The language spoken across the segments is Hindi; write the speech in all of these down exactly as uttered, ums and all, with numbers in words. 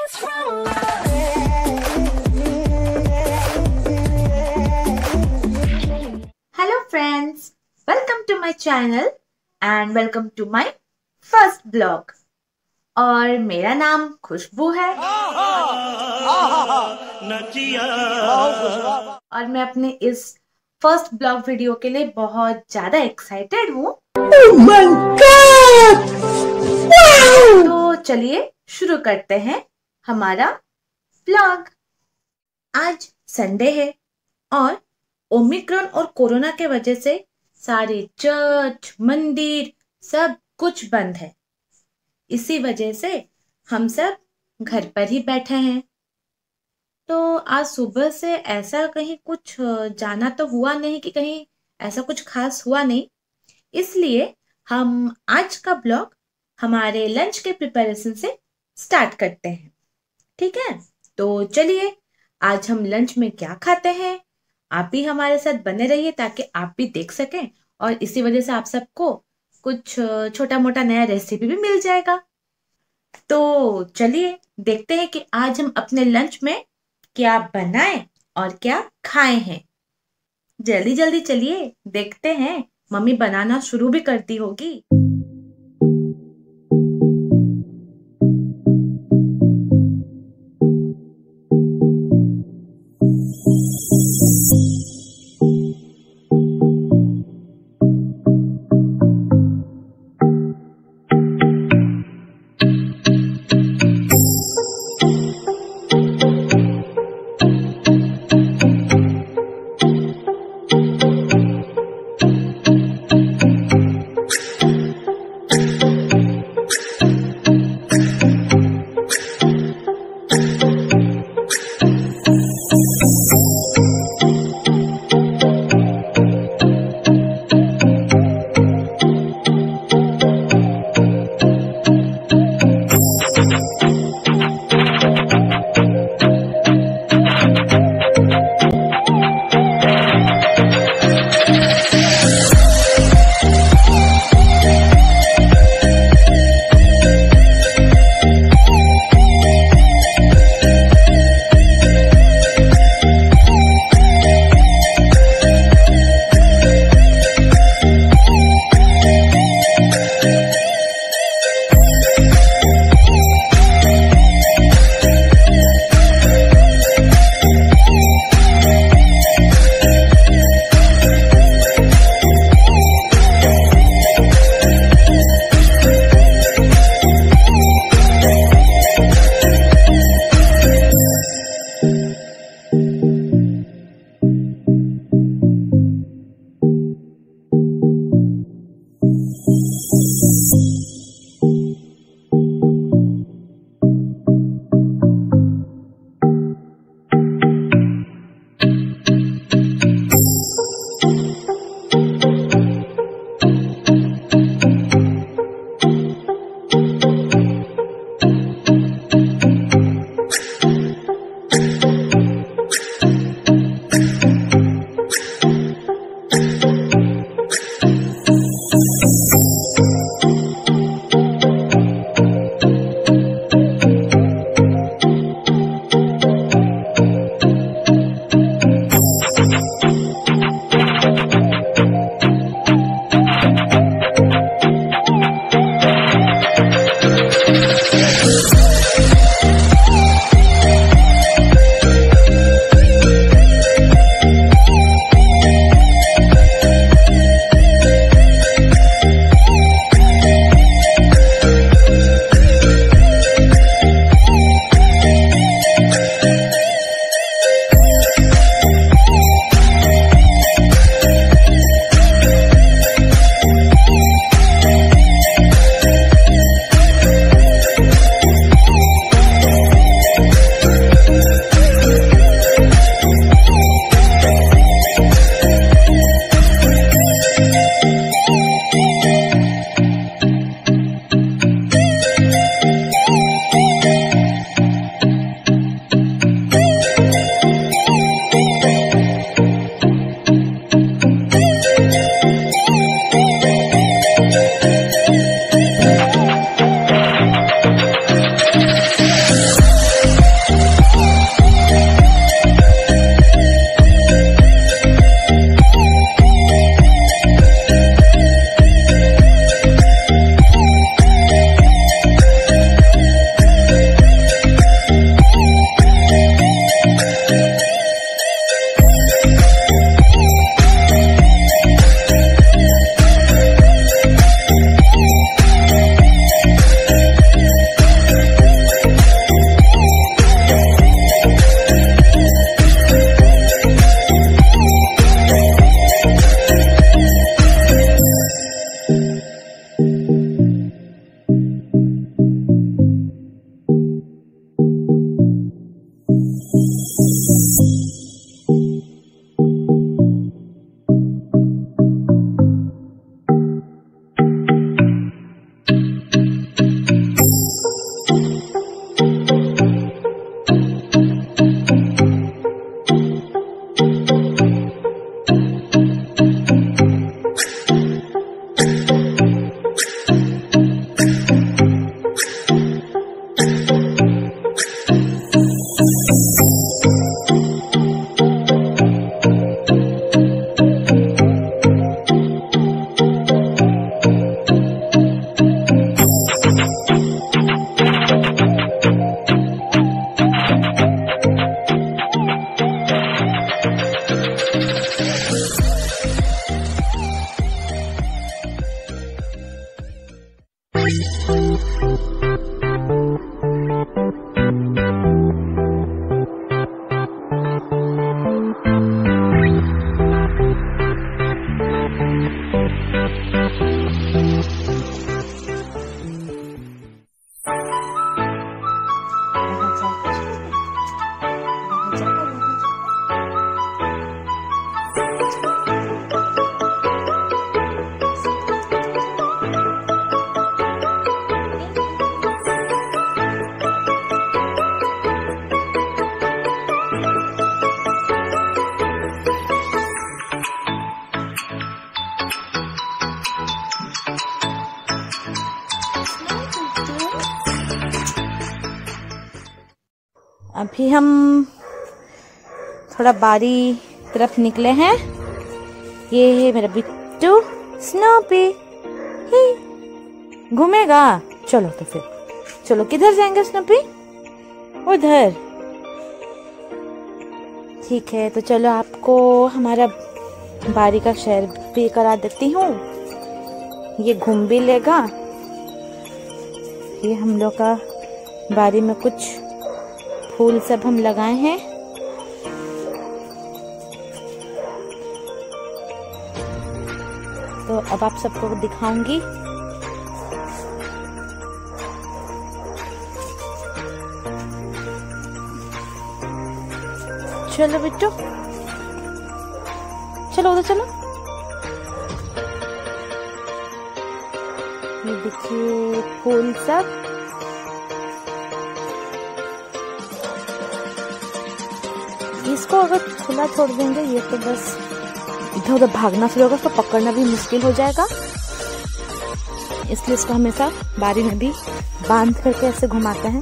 Hello friends, welcome to my channel and welcome to my first blog. और मेरा नाम खुशबू है और मैं अपने इस फर्स्ट ब्लॉग वीडियो के लिए बहुत ज्यादा एक्साइटेड हूँ। oh my God! wow! तो चलिए शुरू करते हैं हमारा ब्लॉग। आज संडे है और ओमिक्रॉन और कोरोना के वजह से सारे चर्च, मंदिर सब कुछ बंद है। इसी वजह से हम सब घर पर ही बैठे हैं। तो आज सुबह से ऐसा कहीं कुछ जाना तो हुआ नहीं कि कहीं ऐसा कुछ खास हुआ नहीं, इसलिए हम आज का ब्लॉग हमारे लंच के प्रिपरेशन से स्टार्ट करते हैं। ठीक है, तो चलिए आज हम लंच में क्या खाते हैं आप भी हमारे साथ बने रहिए ताकि आप भी देख सकें और इसी वजह से आप सबको कुछ छोटा मोटा नया रेसिपी भी मिल जाएगा। तो चलिए देखते हैं कि आज हम अपने लंच में क्या बनाएं और क्या खाएं हैं। जल्दी जल्दी चलिए देखते हैं, मम्मी बनाना शुरू भी करती होगी। अभी हम थोड़ा बारी तरफ निकले हैं। ये है मेरा बिट्टू स्नूपी। घूमेगा, चलो तो फिर चलो। किधर जाएंगे स्नूपी? उधर। ठीक है, तो चलो आपको हमारा बारी का शेयर भी करा देती हूँ। ये घूम भी लेगा। ये हम लोग का बारी में कुछ फूल सब हम लगाए हैं। तो अब आप सबको दिखाऊंगी। चलो बिट्टू, चलो उधर चलो। ये देखिए फूल सब। इसको अगर खुला छोड़ देंगे ये तो बस इधर उधर भागना शुरू होगा, उसको पकड़ना भी मुश्किल हो जाएगा। इसलिए इसको हमेशा बारी में भी बांध करके ऐसे घुमाते हैं।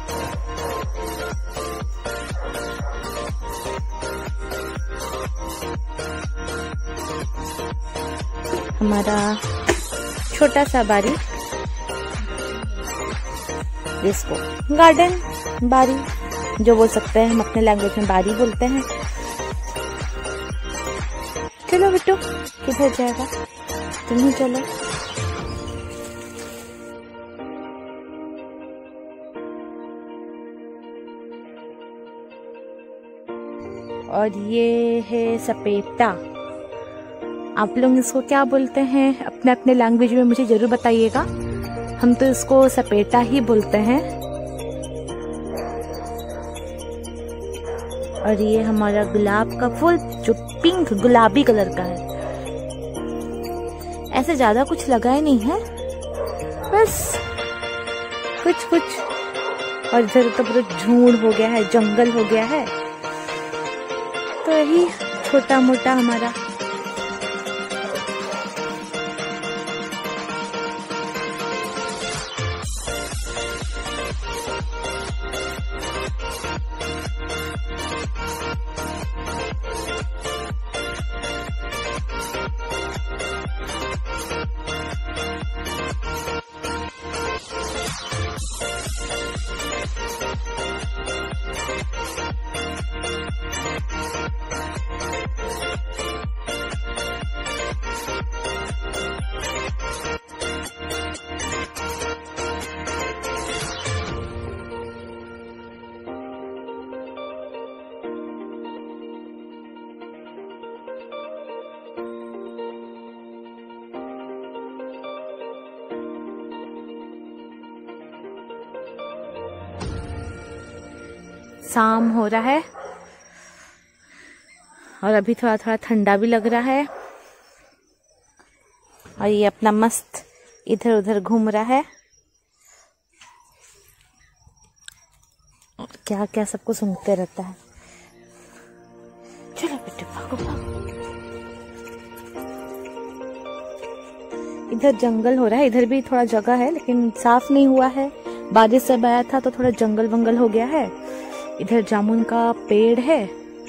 हमारा छोटा सा बारी, इसको गार्डन बारी जो बोल सकते हैं, हम अपने लैंग्वेज में बारी बोलते हैं। चलो बिट्टू, किधर जाएगा? तुम ही चलो। और ये है सपेटा। आप लोग इसको क्या बोलते हैं अपने अपने लैंग्वेज में मुझे जरूर बताइएगा। हम तो इसको सपेटा ही बोलते हैं। और ये हमारा गुलाब का फूल जो पिंक गुलाबी कलर का है। ऐसे ज्यादा कुछ लगाए नहीं है, बस कुछ कुछ। और इधर तो पूरा झूड़ हो गया है, जंगल हो गया है। तो यही छोटा मोटा हमारा शाम हो रहा है और अभी थोड़ा थोड़ा ठंडा भी लग रहा है। और ये अपना मस्त इधर उधर घूम रहा है। और क्या क्या सबको सूंघते रहता है। चलो बेटे भागो भागो। इधर जंगल हो रहा है, इधर भी थोड़ा जगह है लेकिन साफ नहीं हुआ है। बारिश से आया था तो थोड़ा जंगल वंगल हो गया है। इधर जामुन का पेड़ है।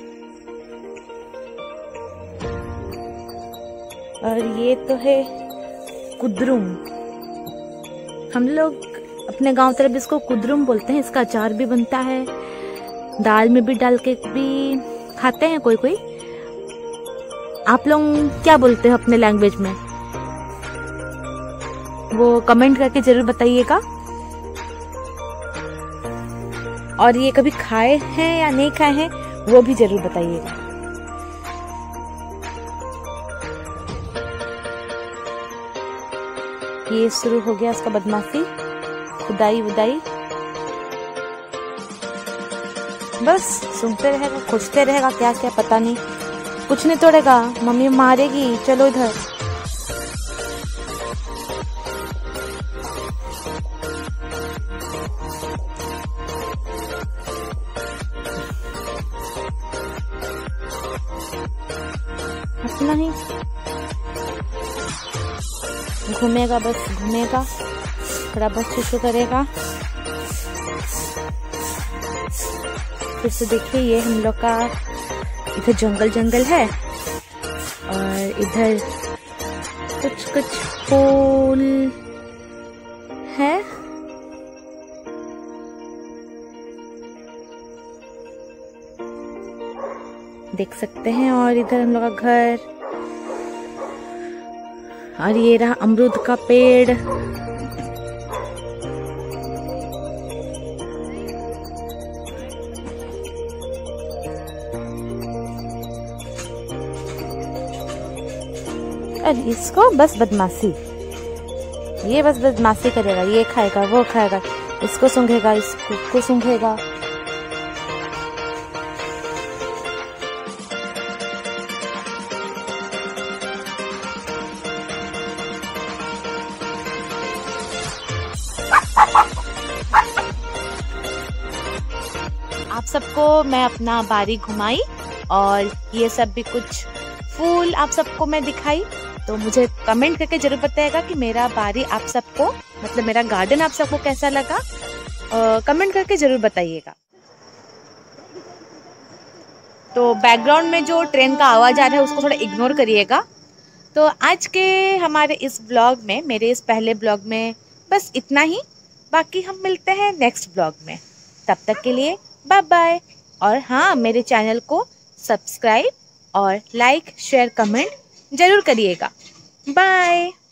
और ये तो है कुद्रुम। हम लोग अपने गांव तरफ इसको कुद्रुम बोलते हैं। इसका अचार भी बनता है, दाल में भी डाल के भी खाते हैं कोई कोई। आप लोग क्या बोलते हो अपने लैंग्वेज में, वो कमेंट करके जरूर बताइएगा। और ये कभी खाए हैं या नहीं खाए हैं वो भी जरूर बताइएगा। ये शुरू हो गया इसका बदमाशी, खुदाई वुदाई। बस सुनते रहेगा, खोजते रहेगा क्या क्या, पता नहीं। कुछ नहीं तोड़ेगा, मम्मी मारेगी। चलो इधर। अपना ही घूमेगा, बस घूमेगा, थोड़ा बहुत शुरू करेगा। फ्रेंड्स, फिर से देखिए ये हम लोग का इधर जंगल जंगल है और इधर कुछ कुछ फूल है। देख सकते हैं, और इधर हम लोग का घर, और ये रहा अमरूद का पेड़। और इसको बस बदमाशी, ये बस बदमाशी करेगा, ये खाएगा वो खाएगा, इसको सूंघेगा इसको सूंघेगा। आप सबको मैं अपना बारी घुमाई और ये सब भी कुछ फूल आप सबको मैं दिखाई। तो मुझे कमेंट करके जरूर बताइएगा कि मेरा बारी आप सबको, मतलब मेरा गार्डन आप सबको कैसा लगा। कमेंट करके जरूर बताइएगा। तो बैकग्राउंड में जो ट्रेन का आवाज़ आ रहा है उसको थोड़ा इग्नोर करिएगा। तो आज के हमारे इस ब्लॉग में, मेरे इस पहले ब्लॉग में बस इतना ही। बाकी हम मिलते हैं नेक्स्ट ब्लॉग में, तब तक के लिए बाय बाय। और हाँ, मेरे चैनल को सब्सक्राइब और लाइक शेयर कमेंट जरूर करिएगा। बाय।